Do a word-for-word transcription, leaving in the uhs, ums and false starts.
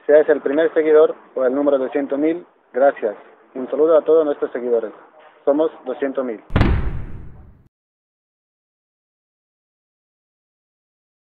Seas el primer seguidor o el número doscientos mil, gracias. Un saludo a todos nuestros seguidores. Somos doscientos mil.